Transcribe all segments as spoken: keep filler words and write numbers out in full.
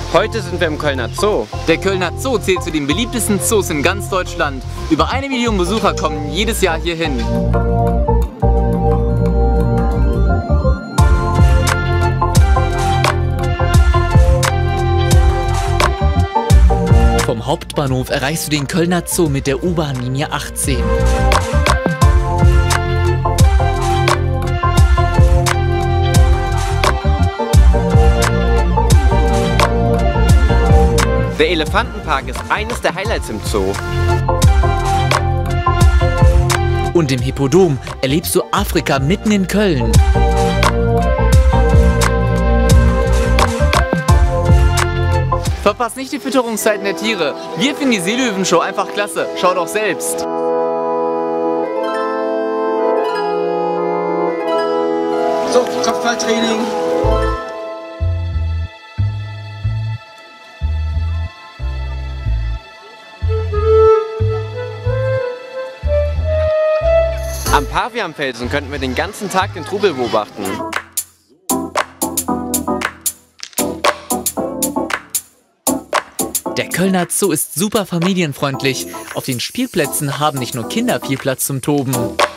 Heute sind wir im Kölner Zoo. Der Kölner Zoo zählt zu den beliebtesten Zoos in ganz Deutschland. Über eine Million Besucher kommen jedes Jahr hierhin. Vom Hauptbahnhof erreichst du den Kölner Zoo mit der U-Bahn-Linie achtzehn. Der Elefantenpark ist eines der Highlights im Zoo. Und im Hippodrom erlebst du Afrika mitten in Köln. Verpasst nicht die Fütterungszeiten der Tiere. Wir finden die Seelöwen-Show einfach klasse. Schau doch selbst. So, Kopfballtraining. Am Pavianfelsen könnten wir den ganzen Tag den Trubel beobachten. Der Kölner Zoo ist super familienfreundlich. Auf den Spielplätzen haben nicht nur Kinder viel Platz zum Toben.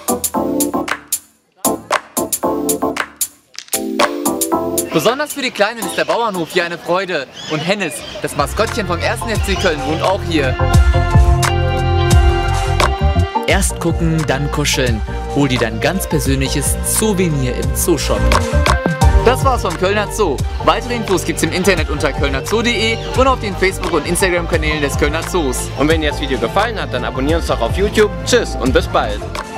Besonders für die Kleinen ist der Bauernhof hier eine Freude. Und Hennes, das Maskottchen vom ersten F C Köln, wohnt auch hier. Erst gucken, dann kuscheln. Hol dir dein ganz persönliches Souvenir im Zooshop. Das war's vom Kölner Zoo. Weitere Infos gibt's im Internet unter kölner zoo punkt de und auf den Facebook- und Instagram-Kanälen des Kölner Zoos. Und wenn dir das Video gefallen hat, dann abonnier uns doch auf YouTube. Tschüss und bis bald.